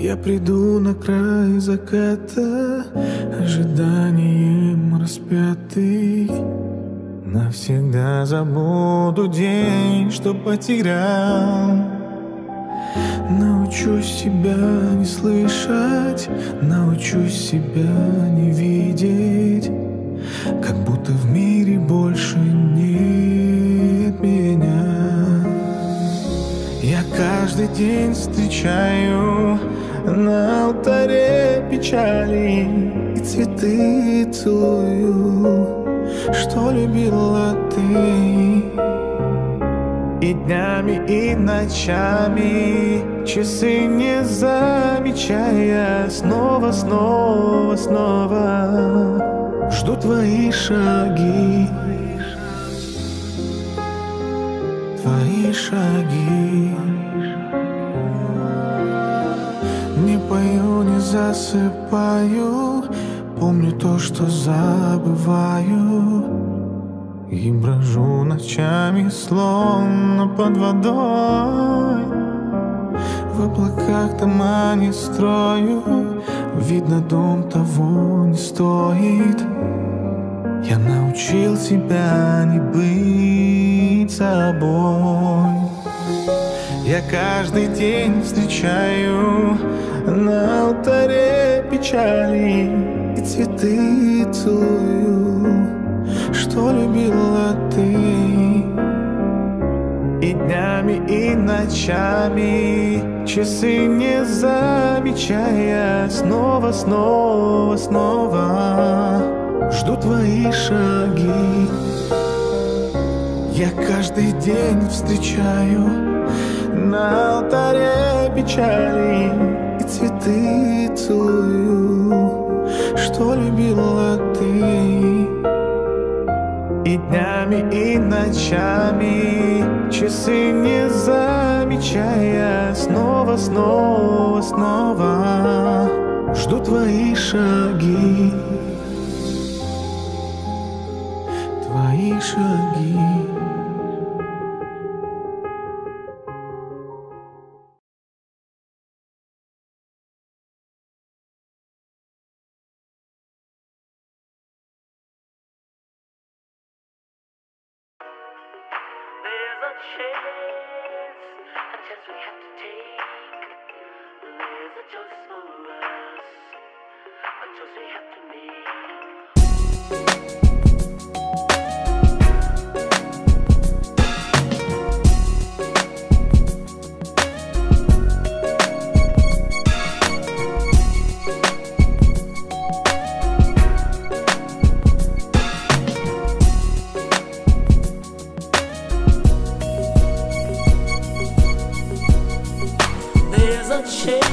Я приду на край заката, ожиданием распятый. Навсегда забуду день, что потерял. Научусь себя не слышать, научусь себя не видеть, как будто в мире больше нет меня. Я каждый день встречаю на алтаре печали и цветы целую, что любила ты. И днями, и ночами, часы не замечая, снова, снова, снова жду твои шаги, твои шаги. Не пою, не засыпаю, помню то, что забываю, и брожу ночами, словно под водой. В облаках дома не строю, видно, дом того не стоит. Я научил себя не быть собой. Я каждый день встречаю на алтаре печали и цветы целую, что любила ты. И днями, и ночами, часы не замечая, снова, снова, снова жду твои шаги. Я каждый день встречаю на алтаре печали и цветы целую, что любила ты. И днями, и ночами, часы не замечая, снова, снова, снова жду твои шаги, твои шаги. There's a chance we have to take. There's a choice for us, a choice we have to make. There's a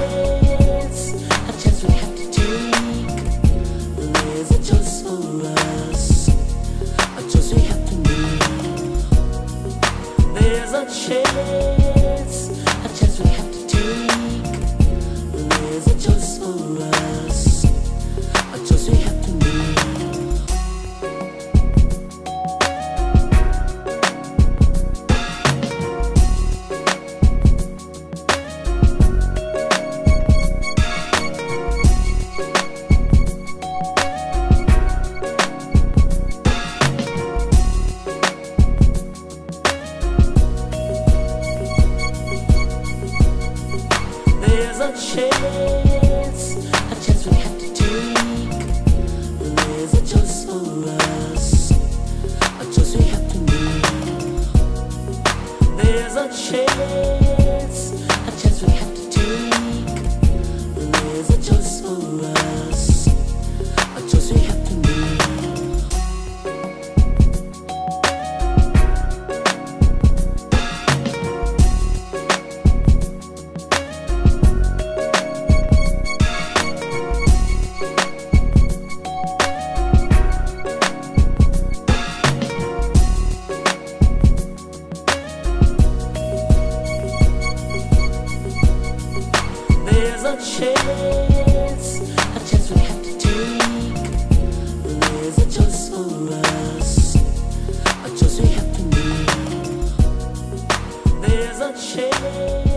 chance we have to take. There's a choice for us, a choice we have to make. There's a chance we have to take. There's a choice for us, a choice we have to make. There's a chance we have to take. There's a choice for us, a choice we have to make. There's a chance we have to take. There's a choice for us, a choice we have to make. There's a chance we have to take. There's a choice for us, a choice we have to make. There's a chance.